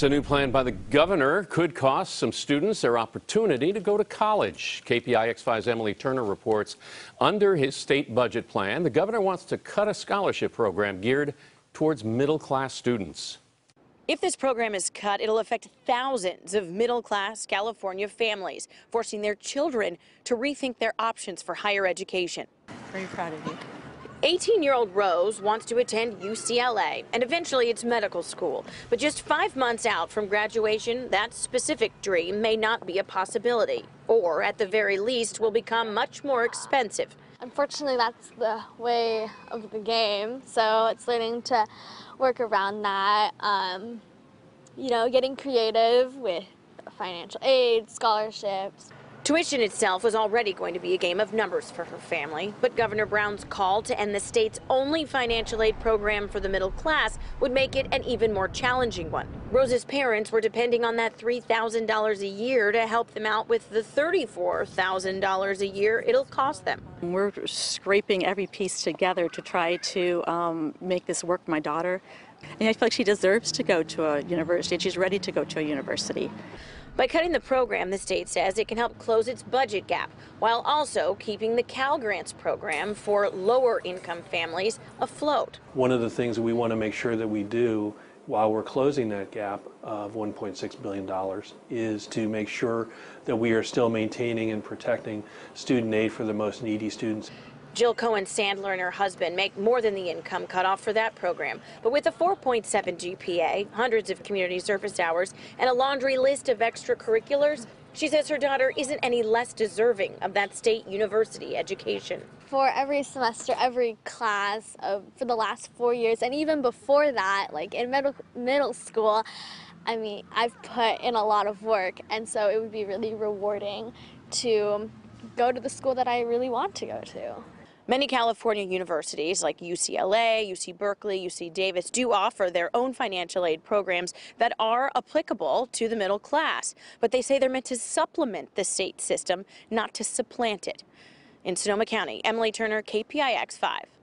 A new plan by the governor could cost some students their opportunity to go to college. KPIX 5's Emily Turner reports under his state budget plan, the governor wants to cut a scholarship program geared towards middle-class students. If this program is cut, it'll affect thousands of middle-class California families, forcing their children to rethink their options for higher education. Very proud of you. 18-year-old Rose wants to attend UCLA, and eventually it's medical school. But just 5 months out from graduation, that specific dream may not be a possibility, or at the very least will become much more expensive. Unfortunately, that's the way of the game, so it's learning to work around that, getting creative with financial aid, scholarships. Tuition itself was already going to be a game of numbers for her family, but Governor Brown's call to end the state's only financial aid program for the middle class would make it an even more challenging one. Rose's parents were depending on that $3,000 a year to help them out with the $34,000 a year it'll cost them. We're scraping every piece together to try to make this work for my daughter. And I feel like she deserves to go to a university, and she's ready to go to a university. By cutting the program, the state says it can help close its budget gap, while also keeping the Cal Grants program for lower-income families afloat. One of the things that we want to make sure that we do while we're closing that gap of $1.6 billion is to make sure that we are still maintaining and protecting student aid for the most needy students. Jill Cohen-Sandler and her husband make more than the income cutoff for that program. But with a 4.7 GPA, hundreds of community service hours, and a laundry list of extracurriculars, she says her daughter isn't any less deserving of that state university education. For every semester, every class for the last 4 years, and even before that, like in middle school, I've put in a lot of work, and so it would be really rewarding to go to the school that I really want to go to. Many California universities like UCLA, UC Berkeley, UC Davis do offer their own financial aid programs that are applicable to the middle class. But they say they're meant to supplement the state system, not to supplant it. In Sonoma County, Emily Turner, KPIX 5.